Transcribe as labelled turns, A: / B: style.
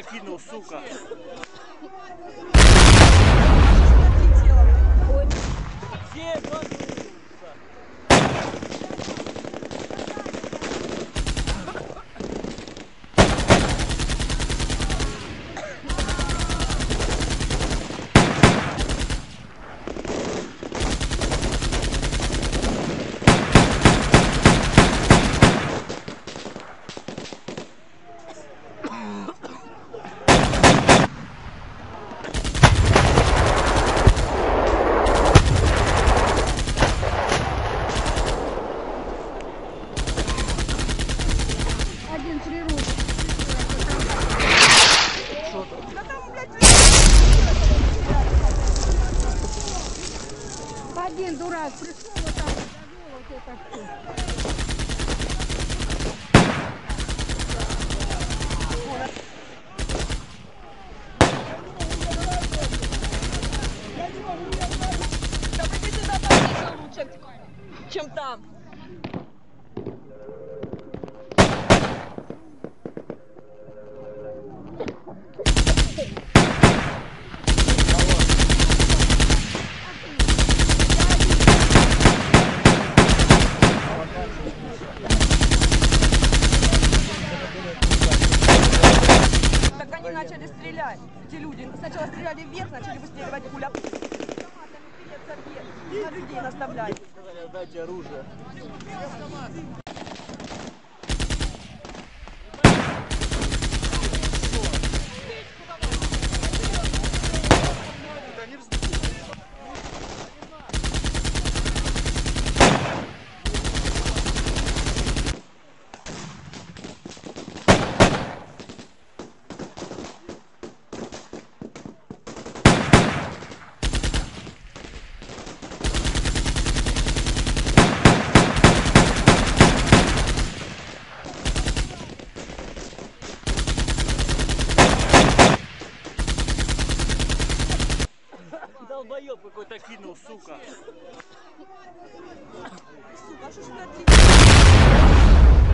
A: какой-то кинул, сука. Все гонятся.
B: Один приручит.
A: Что там?
B: Да там, блядь, один дурак пришел вот так, завел вот это все.
C: Да вы сюда поближе лучше, чем там. Так они начали стрелять, эти люди. Сначала стреляли вверх, начали выстреливать пуля. На людей наставлять.
A: Сказали, дайте оружие. Долбоёб какой-то кинул, сука.
C: Сука, что ж ты отлично?